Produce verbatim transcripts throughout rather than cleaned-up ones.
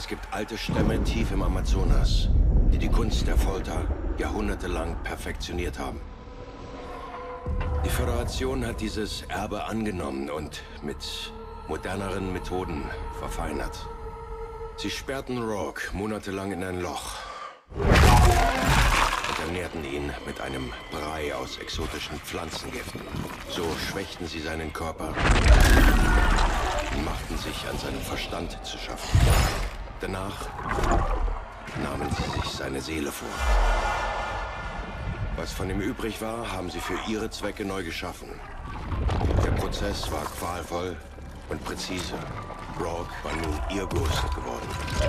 Es gibt alte Stämme tief im Amazonas, die die Kunst der Folter jahrhundertelang perfektioniert haben. Die Föderation hat dieses Erbe angenommen und mit moderneren Methoden verfeinert. Sie sperrten Rourke monatelang in ein Loch und ernährten ihn mit einem Brei aus exotischen Pflanzengiften. So schwächten sie seinen Körper und machten sich an seinem Verstand zu schaffen. Danach nahmen sie sich seine Seele vor. Was von ihm übrig war, haben sie für ihre Zwecke neu geschaffen. Der Prozess war qualvoll und präzise. Rourke war nun ihr Ghost geworden.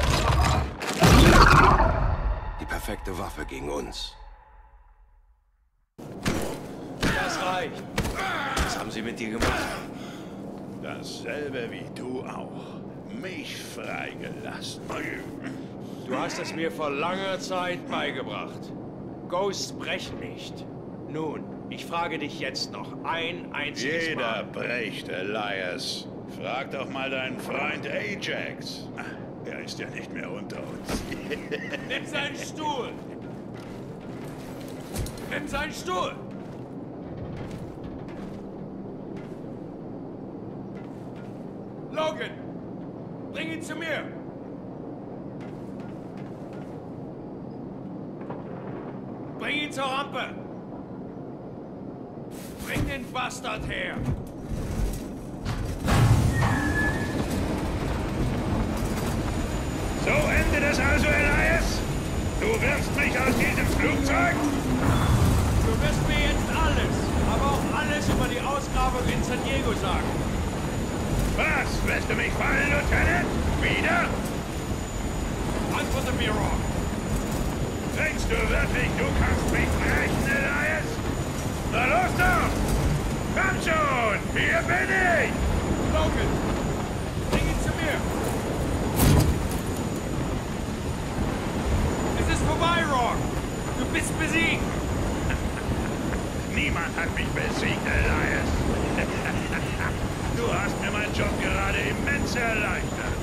Die perfekte Waffe gegen uns. Das reicht. Was haben sie mit dir gemacht? Dasselbe wie du auch. Mich freigelassen. Du hast es mir vor langer Zeit beigebracht. Ghosts brechen nicht. Nun, ich frage dich jetzt noch ein einziges Jeder Mal. bricht, Elias. Frag doch mal deinen Freund Ajax. Er ist ja nicht mehr unter uns. Nimm seinen Stuhl! Nimm seinen Stuhl! Logan! Bring ihn zu mir! Bring ihn zur Rampe! Bring den Bastard her! So endet es also, Elias? Du wirfst mich aus diesem Flugzeug? Du wirst mir jetzt alles, aber auch alles über die Ausgrabung in San Diego sagen. Was? Lässt du mich fallen, Lieutenant? Wieder? Antworte mir, Rourke. Denkst du wirklich, du kannst mich brechen, Elias? Na los doch! Komm schon! Hier bin ich! Logan, bring ihn zu mir. Es ist vorbei, Rourke. Du bist besiegt. Niemand hat mich besiegt, Elias. Du hast mir meinen Job gerade immens erleichtert.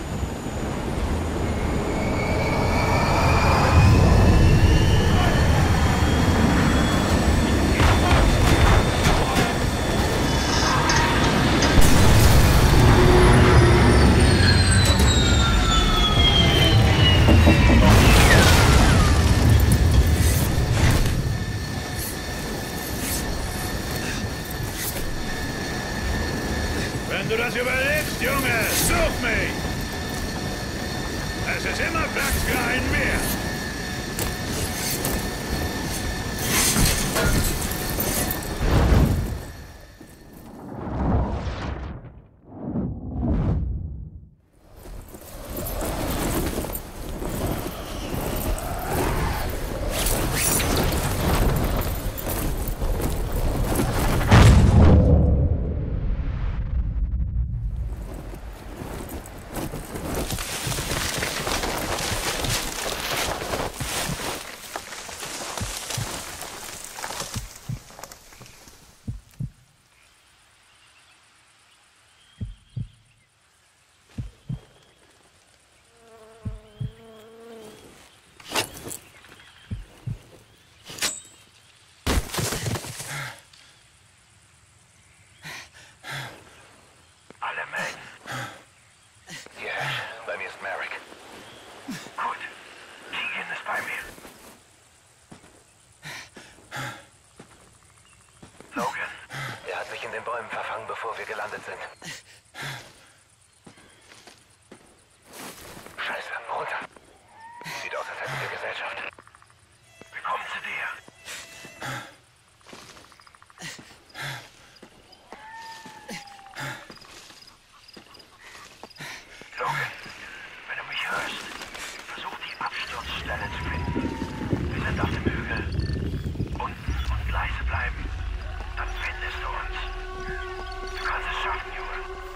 Wenn du das überlebst, Junge, such mich! Es ist immer Platz für einen mehr! Bevor wir gelandet sind. Scheiße, runter. Sieht aus, als hätten wir Gesellschaft. Wir kommen zu dir. Logan, wenn du mich hörst, versuch die Absturzstelle zu finden. Wir sind auf dem Hügel. Unten und leise bleiben. Dann findest du uns. Du kannst es schaffen, Junge.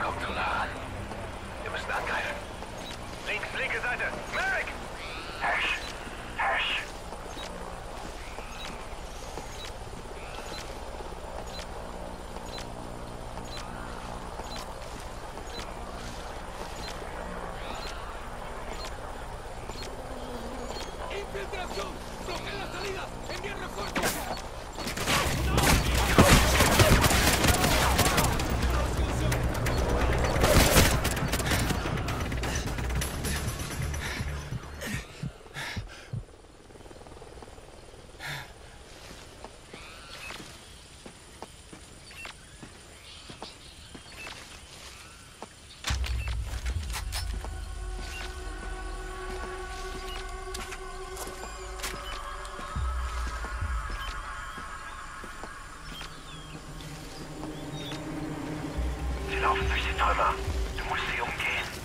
kommt zu nah an. Wir müssen angreifen. Links, linke Seite. Merrick! Hash! Hash! ¡Infiltración! ¡Bloqueen las salidas! ¡Envíen refuerzos! Sie laufen durch die Trümmer. Du musst sie umgehen.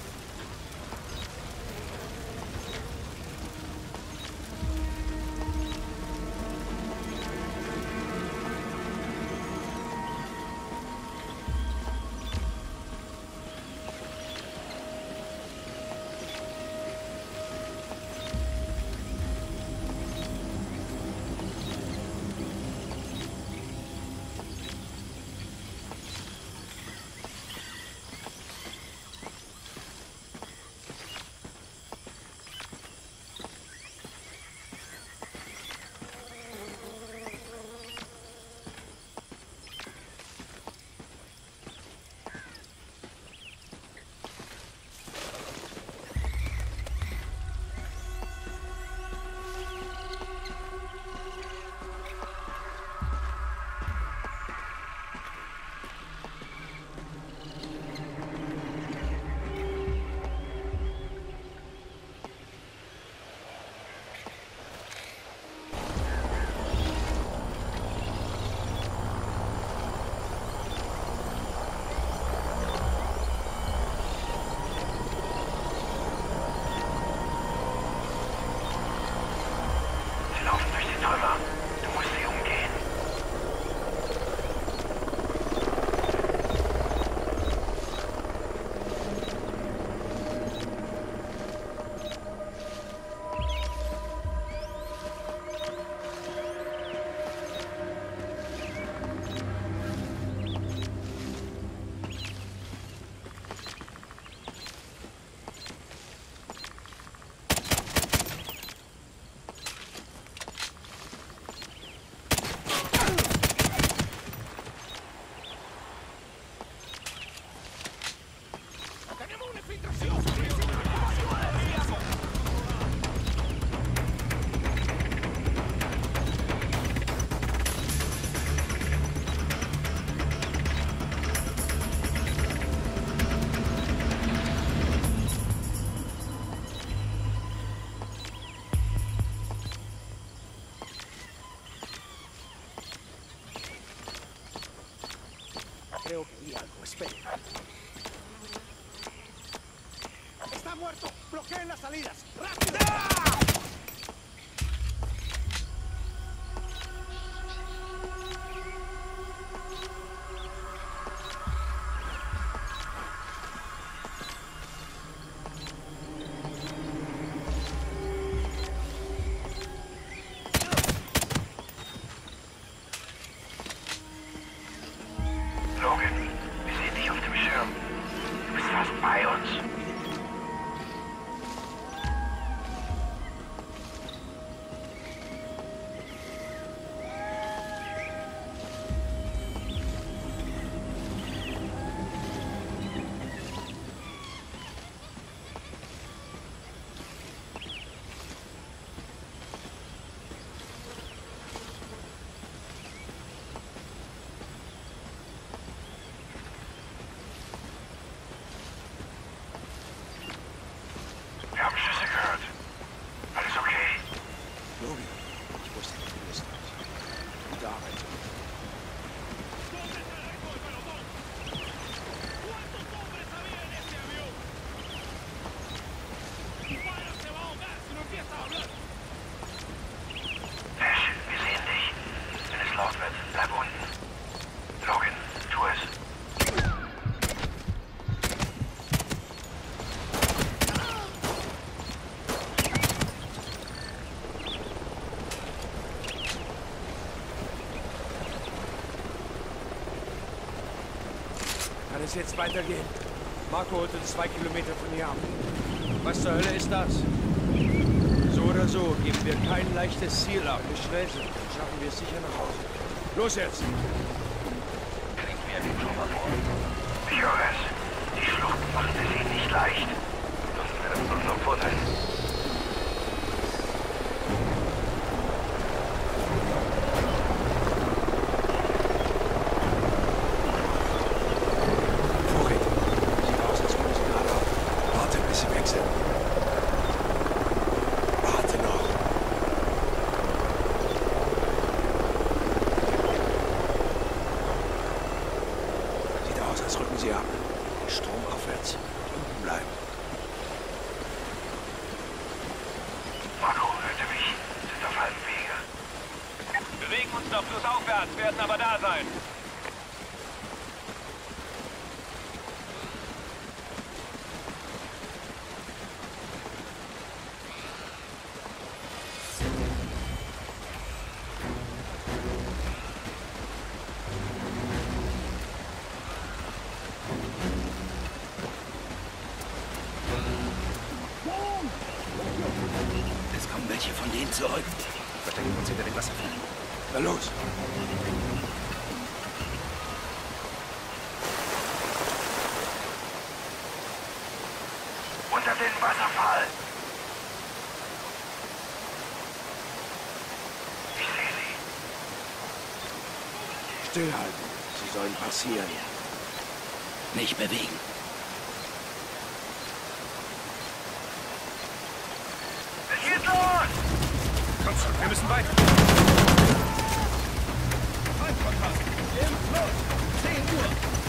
Creo que vi algo. Esperen. ¡Está muerto! ¡Bloqueen las salidas! ¡Rápido! ¡Ah! Logan, wir sehen dich auf dem Schirm. Du bist fast bei uns. Kann es jetzt weitergehen? Marco holt uns zwei Kilometer von hier ab. Was zur Hölle ist das? So oder so geben wir kein leichtes Ziel ab. Wenn wir schnell sind, dann schaffen wir es sicher nach Hause. Los jetzt! Kriegen wir den Trümmer vor. Ich höre es. Die Schlucht macht es ihnen nicht leicht. Das wäre zu unserem Vorteil. Werden aber da sein. Es kommen welche von denen zurück. Verstecken wir uns hinter dem Wasserfall. Na los! Unter den Wasserfall! Ich sehe sie. Stillhalten. Sie sollen passieren. Nicht bewegen. Es geht los! Komm schon, wir müssen weiter. Im Fluss! zehn Uhr!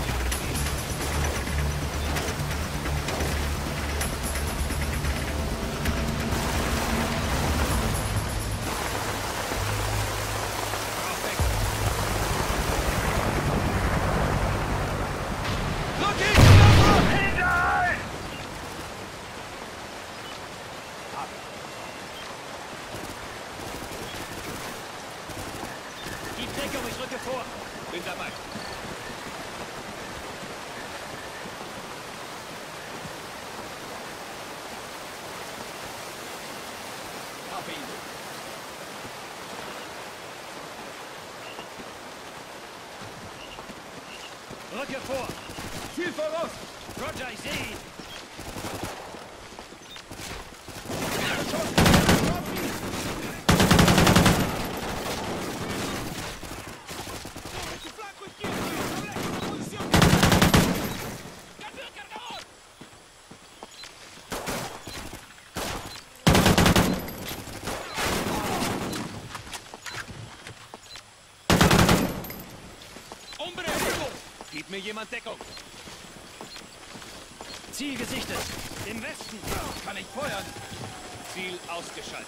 Ich rücke vor. Bin dabei. Hab ihn. Rücke vor. Ziel voraus. Roger, ich sehe ihn. Gib mir jemand Deckung. Ziel gesichtet. Im Westen. Kann ich feuern. Ziel ausgeschaltet.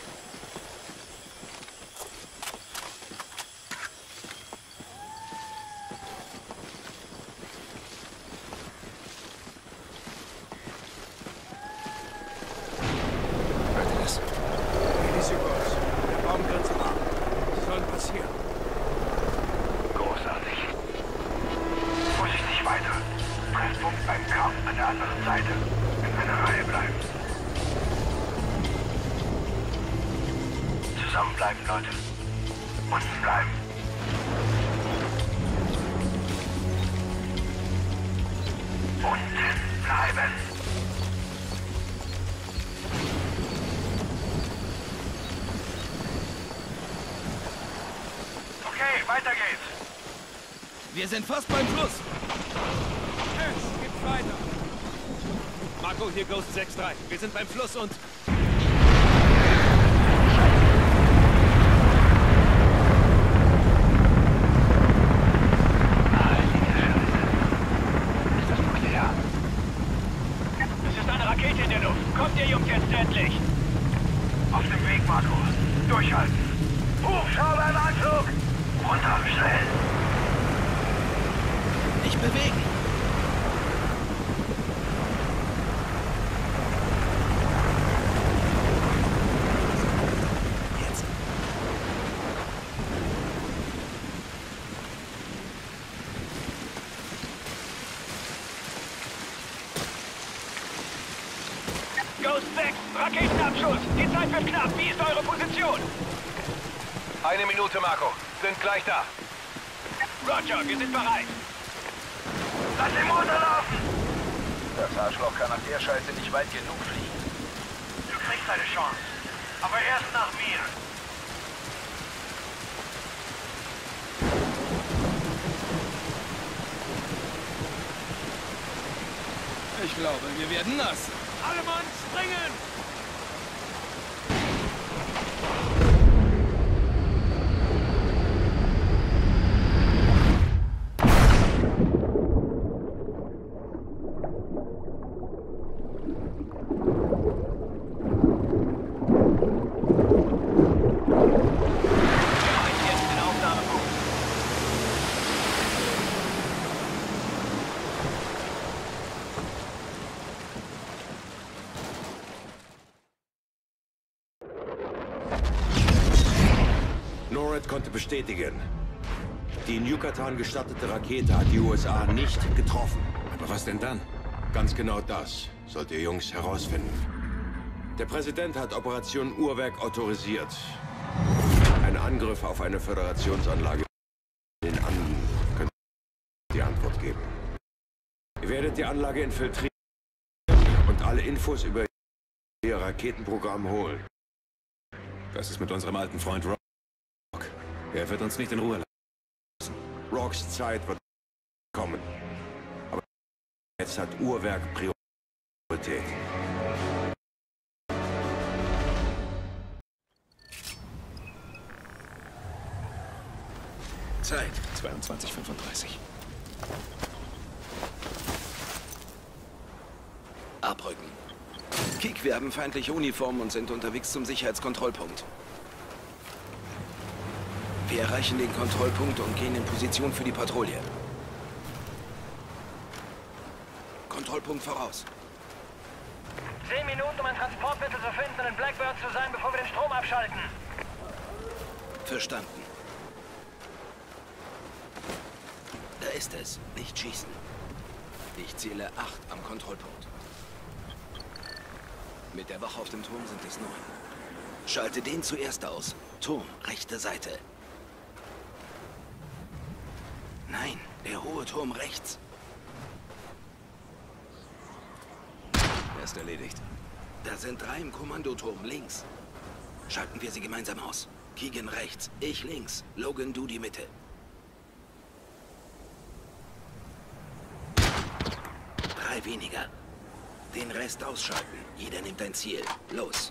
Hört ihr das? Elisibos. Der Baum grenzt ab. Was soll denn passieren? Großartig. Vorsichtig weiter. Treffpunkt beim Kamm an der anderen Seite. In einer Reihe bleiben. Zusammenbleiben, Leute. Unten bleiben. Unten bleiben. Okay, weiter geht's. Wir sind fast beim Fluss. Es geht weiter. Marco, hier Ghost sechs drei. Wir sind beim Fluss und... Es ist eine Rakete in der Luft. Kommt ihr Jungs jetzt endlich? Auf dem Weg, Marco. Durchhalten. Hubschrauber im Anflug. Runterstellen. Nicht bewegen. Jetzt. Outpost sechs, Raketenabschuss. Die Zeit wird knapp. Wie ist eure Position? Eine Minute, Marco. Sind gleich da. Roger, wir sind bereit. Lass den Motor laufen! Das Arschloch kann nach der Scheiße nicht weit genug fliegen. Du kriegst eine Chance. Aber erst nach mir. Ich glaube, wir werden nass. Alle Mann, springen! NORAD konnte bestätigen, die in Yucatan gestartete Rakete hat die U S A nicht getroffen. Aber was denn dann? Ganz genau das sollt ihr Jungs herausfinden. Der Präsident hat Operation Uhrwerk autorisiert. Ein Angriff auf eine Föderationsanlage in den Anden könnte die Antwort geben. Ihr werdet die Anlage infiltrieren und alle Infos über ihr Raketenprogramm holen. Was ist mit unserem alten Freund Rock? Er wird uns nicht in Ruhe lassen. Rocks Zeit wird kommen. Aber jetzt hat Uhrwerk Priorität. Zeit. zweiundzwanzig Uhr fünfunddreißig. Abrücken. Kik, wir haben feindliche Uniformen und sind unterwegs zum Sicherheitskontrollpunkt. Wir erreichen den Kontrollpunkt und gehen in Position für die Patrouille. Kontrollpunkt voraus. Zehn Minuten, um ein Transportmittel zu finden und in Blackbird zu sein, bevor wir den Strom abschalten. Verstanden. Da ist es. Nicht schießen. Ich zähle acht am Kontrollpunkt. Mit der Wache auf dem Turm sind es neun. Schalte den zuerst aus. Turm, rechte Seite. Nein, der hohe Turm rechts. Er ist erledigt. Da sind drei im Kommandoturm links. Schalten wir sie gemeinsam aus. Keegan rechts, ich links. Logan, du die Mitte. Drei weniger. Den Rest ausschalten. Jeder nimmt ein Ziel. Los.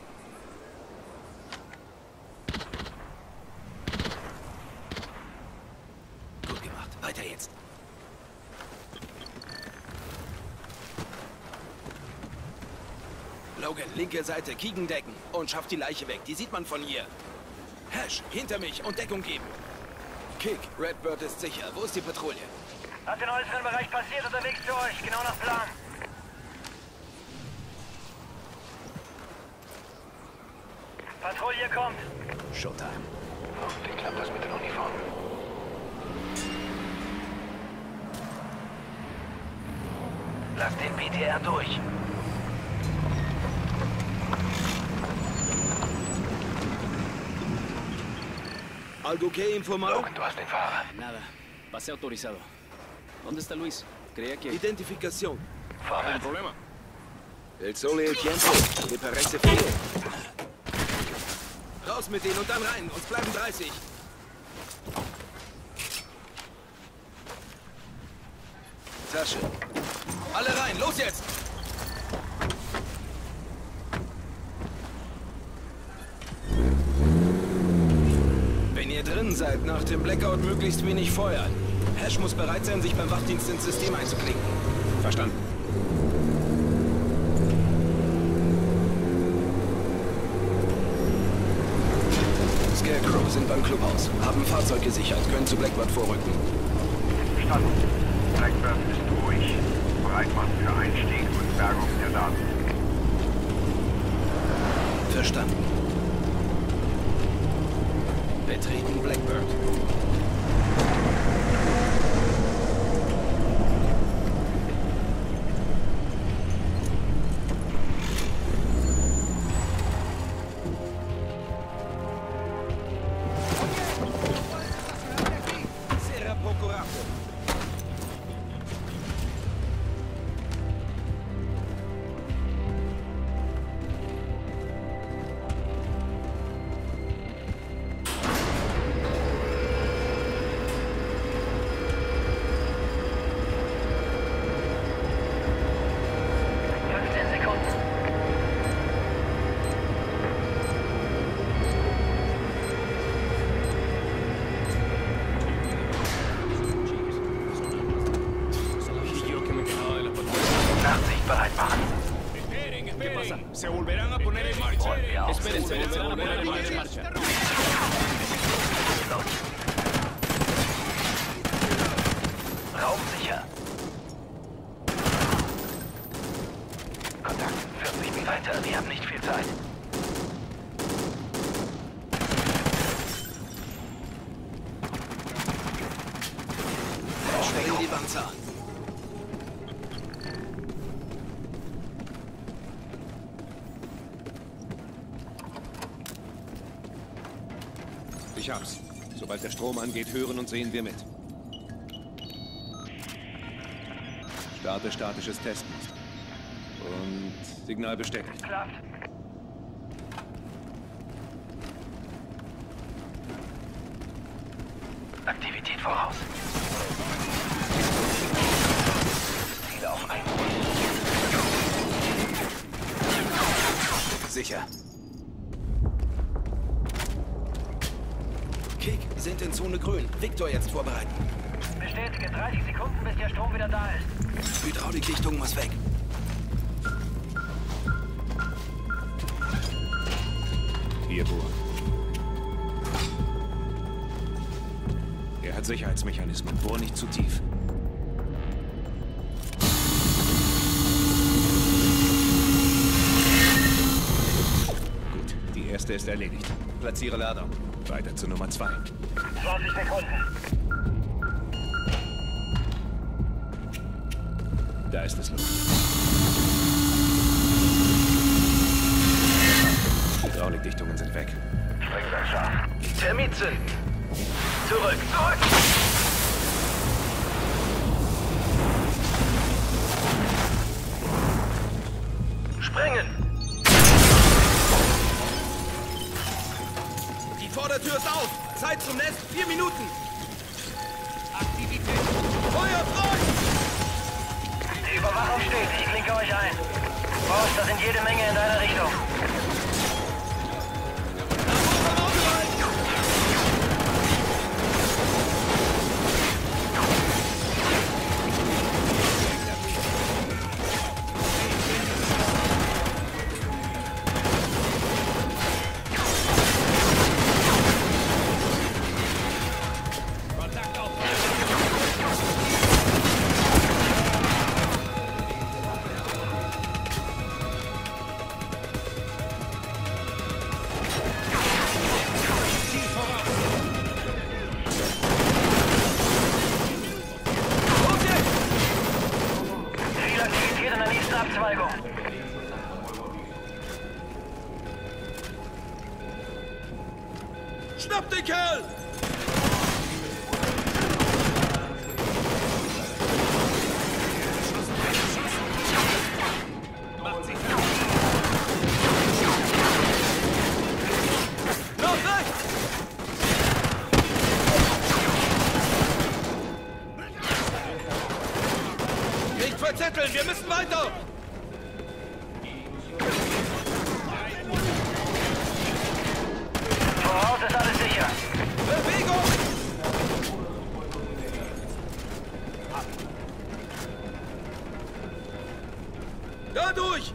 Gut gemacht. Weiter jetzt. Logan, linke Seite, Keegan decken und schafft die Leiche weg. Die sieht man von hier. Hash, hinter mich und Deckung geben. Kick, Redbird ist sicher. Wo ist die Patrouille? Hat den äußeren Bereich passiert, unterwegs für euch. Genau nach Plan. Patrouille kommt. Showtime. Hoffentlich klappt das mit den Uniformen. Lass den P T R durch. Algo que informar? Logan, du hast den Fahrer. Nada. Pase autorizado. ¿Dónde está Luis? Creía que... Identificación. Fahrrad. problema? El sole el tiempo. Me parece frío. Raus mit denen und dann rein. Uns bleiben dreißig. Tasche. Alle rein. Los jetzt! Wenn ihr drin seid, nach dem Blackout möglichst wenig feuern. Hash muss bereit sein, sich beim Wachdienst ins System einzuklinken. Verstanden. Scarecrow sind beim Clubhaus. Haben Fahrzeug gesichert. Können zu Blackbird vorrücken. Verstanden. Blackbird ist ruhig. Bereit machen für Einstieg und Bergung der Daten. Verstanden. Betreten Blackbird. bereit machen. ¿Qué pasa? Se volverán a poner en marcha. Esperen, se volverán a poner en marcha. Raum sicher. Kontakt, vierzig Meter weiter, wir haben nicht viel Zeit. Stellen die Panzer. Ich hab's. Sobald der Strom angeht, hören und sehen wir mit. Starte statisches Testmuster. Und Signal bestätigt. Klappt. Aktivität voraus. Ziele auf ein. Sicher. Kick, sind in Zone grün. Victor jetzt vorbereiten. Bestätige dreißig Sekunden, bis der Strom wieder da ist. Hydraulikdichtung muss weg. Hier, Bohr. Er hat Sicherheitsmechanismen. Bohr nicht zu tief. Gut, die erste ist erledigt. Platziere Lader. Weiter zu Nummer zwei. zwanzig Sekunden. Da ist es, Luft. Hydraulikdichtungen sind weg. Springseil scharf. Termit zünden. Zurück, zurück! Springen! Die Vordertür ist auf. Zeit zum Nest. Vier Minuten. Aktivität. Feuer frei! Die Überwachung steht. Ich klinke euch ein. Boss, da sind jede Menge in deiner Richtung. Abzweigung. Schnapp den Kerl! Noch rechts! Nicht verzetteln, wir müssen weiter! Voraus ist alles sicher. Bewegung! Dadurch!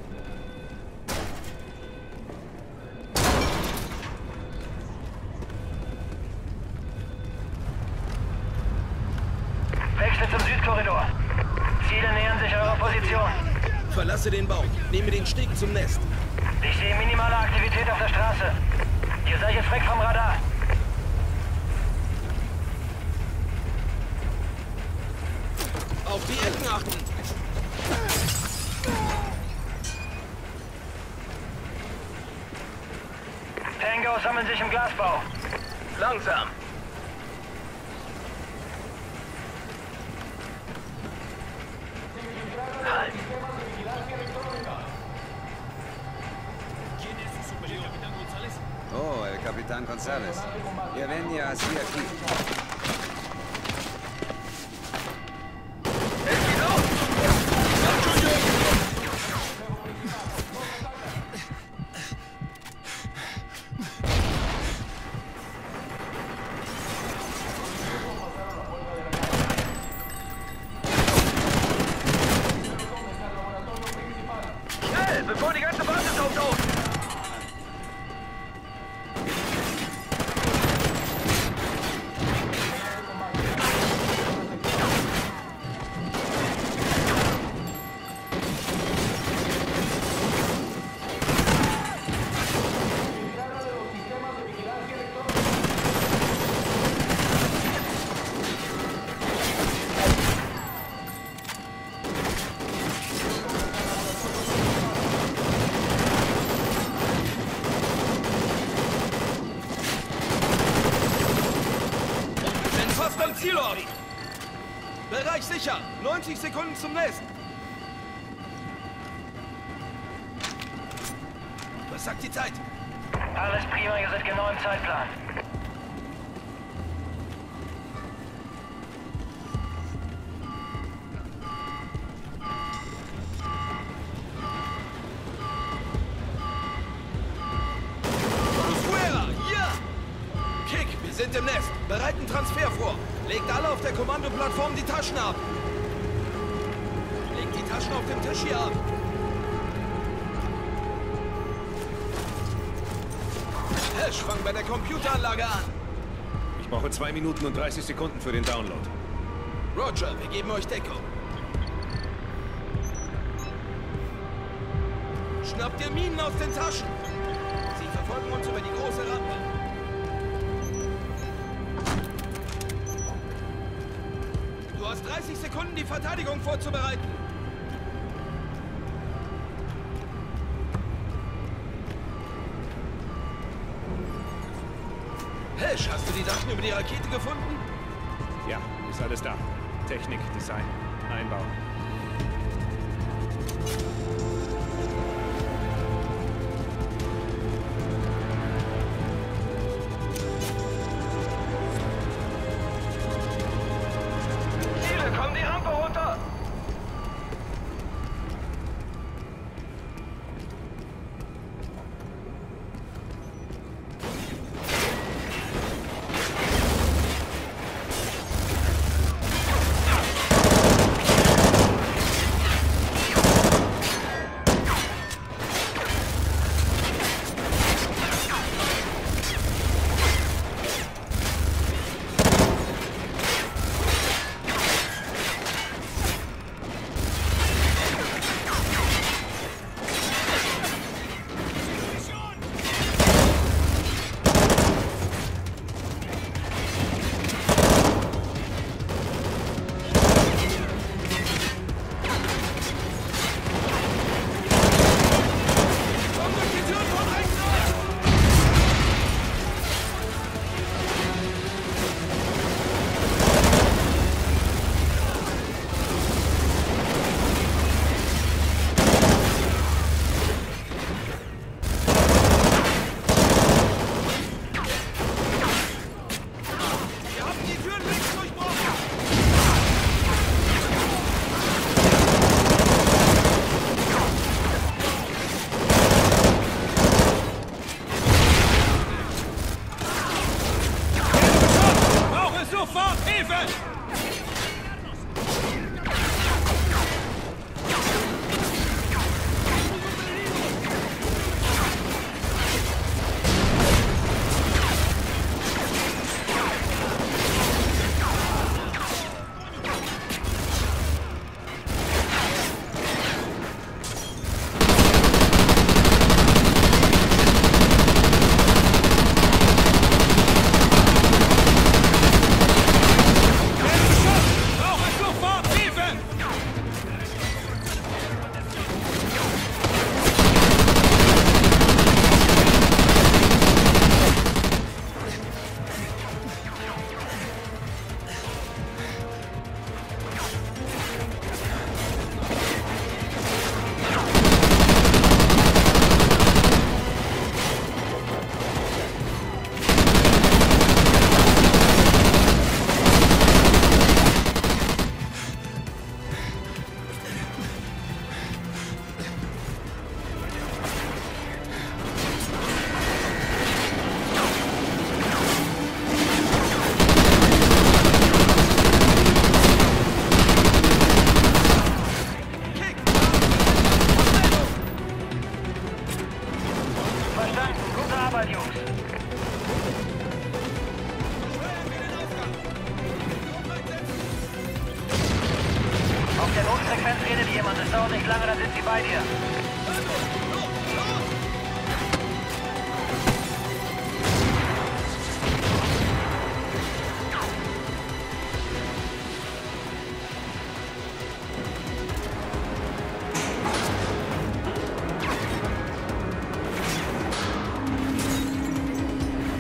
Wechsel zum Südkorridor. Ziele nähern sich eurer Position. Verlasse den Bau. Nehme den Steg zum Nest. Ich sehe minimale Aktivität auf der Straße. Ihr seid jetzt weg vom Radar. Auf die Ecken achten! Tango sammeln sich im Glasbau. Langsam. Halt. Oh, el Capitán González. Ya venía así aquí. sicher. neunzig Sekunden zum Nest. Was sagt die Zeit? Alles prima, ihr seid genau im Zeitplan. Wir sind im Nest. Bereiten Transfer vor. Legt alle auf der Kommandoplattform die Taschen ab. Legt die Taschen auf dem Tisch hier ab. Hash, fang bei der Computeranlage an. Ich brauche zwei Minuten und dreißig Sekunden für den Download. Roger, wir geben euch Deckung. Schnappt ihr Minen aus den Taschen. Sie verfolgen uns über die große Rampe. Du hast dreißig Sekunden, die Verteidigung vorzubereiten. Hash, hast du die Daten über die Rakete gefunden? Ja, ist alles da. Technik, Design, Einbau.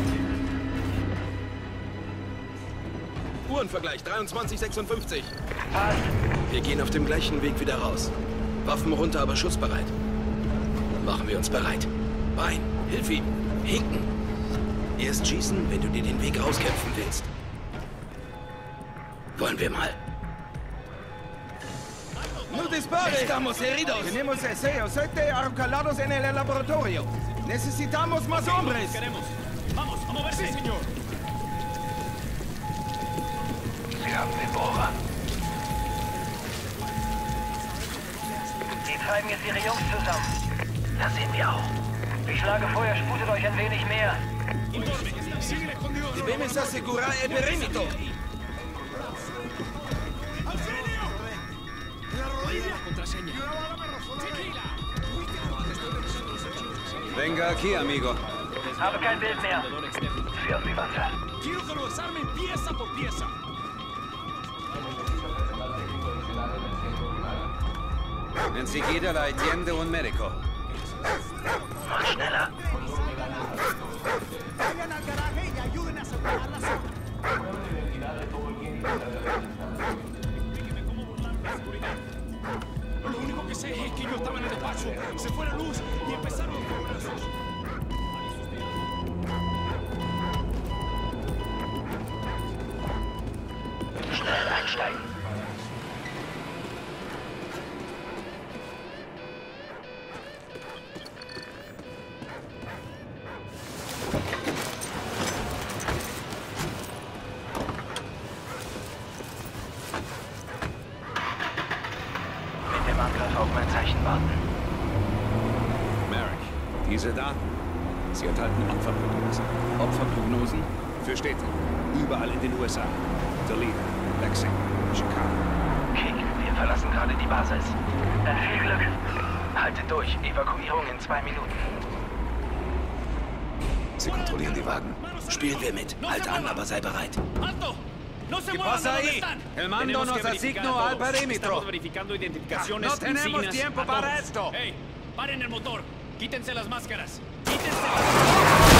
Uhrenvergleich dreiundzwanzig sechsundfünfzig. Passt. Wir gehen auf dem gleichen Weg wieder raus. Waffen runter, aber schussbereit. Machen wir uns bereit. Bein, hilf ihm. Hinken. Erst schießen, wenn du dir den Weg rauskämpfen willst. Wollen wir mal. ¡No dispares! Estamos heridos. Tenemos ese siete arroncalados en el laboratorio. Necesitamos más hombres. Queremos. Vamos, a moverse, señor. Wir haben den Bohrer. Die treiben jetzt ihre Jungs zusammen. Das sehen wir auch. Ich schlage vor, ihr sputet euch ein wenig mehr. Debemos asegurar el perímetro. Venga aquí, amigo. Habe kein Bild mehr. Für die Wand. Quiero que lo desarmen pieza por pieza. Enseguida la atiende un médico. Mach schneller. Vayan al garaje y ayuden a separar la zona. Lo único que sé es que yo estaba en el despacho, se fue la luz y empezaron los bombazos. Schnell einsteigen. Mit dem Angriff auf mein Zeichen warten. Merrick, diese Daten, sie enthalten Opferprognosen. Opferprognosen? Für Städte, überall in den U S A. Toledo, Lexington, Chicago. Kick, wir verlassen gerade die Basis. Dann viel Glück. Haltet durch. Evakuierung in zwei Minuten. Sie kontrollieren die Wagen. Spielen wir mit. Halt an, aber sei bereit. ¡Alto! ¡No se ¿Qué muevan pasa de donde ahí? están! El mando Tenemos nos que verificar asignó a al todos. perímetro. Estamos verificando identificaciones No tenemos insignias tiempo a para todos. esto. ¡Ey! ¡Paren el motor! ¡Quítense las máscaras! ¡Quítense las máscaras!